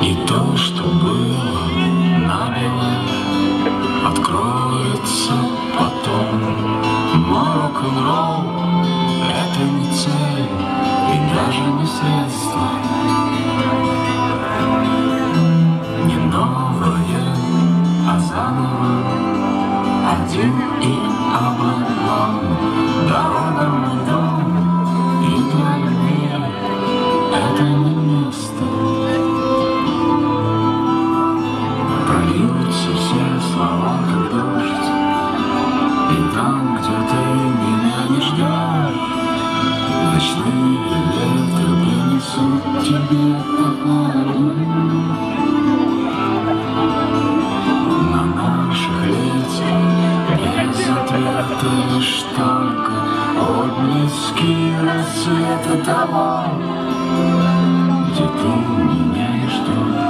И то, что было набело, откроется потом. Мой рок-н-ролл — это не цель и даже не средство, не новое, а заново, один и обман. Дорога мой дом, и для любви это не место. Прольются все слова, как дождь, и там, где ты меня не ждешь, ночные ветры принесут тебе похвалу. На наших лицах без ответа лишь только отблески рассвета того, где ты меня не ждешь.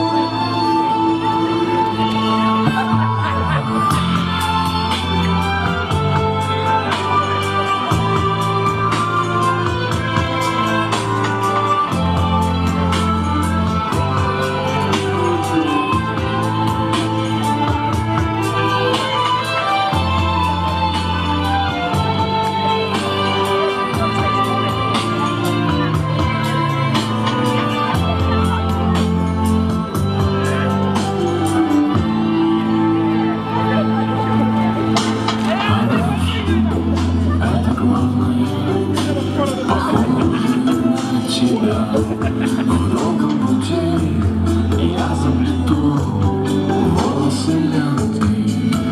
В долгом пути я заплету волосы лентой,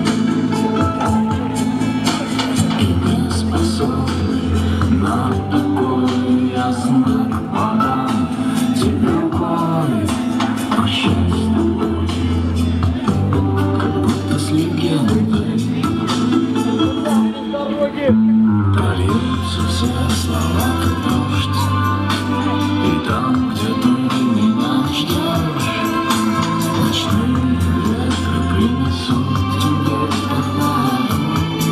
и не способный на такой я знак подам тебе рукой. Прощаюсь с тобой, как будто с легендой. Прольются все слова, как дождь, и там, где ты меня ждешь, ночные ветры принесут тебе похвалу.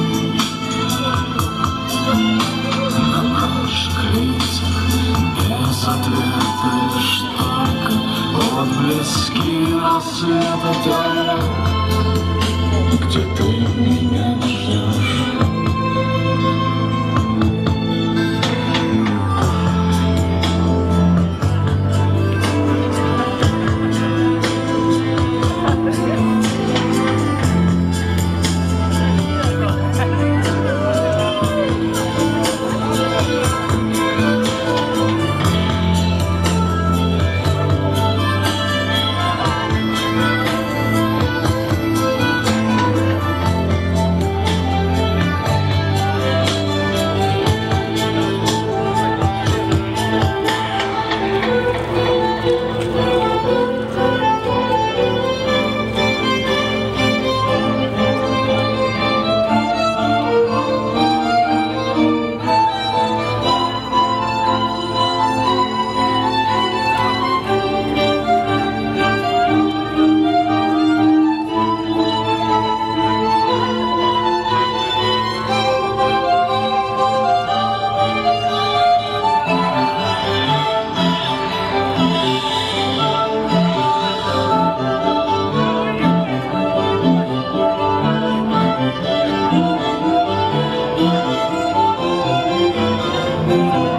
На наших лицах без ответа лишь только отблески рассвета того, где ты меня не ждешь. Thank you.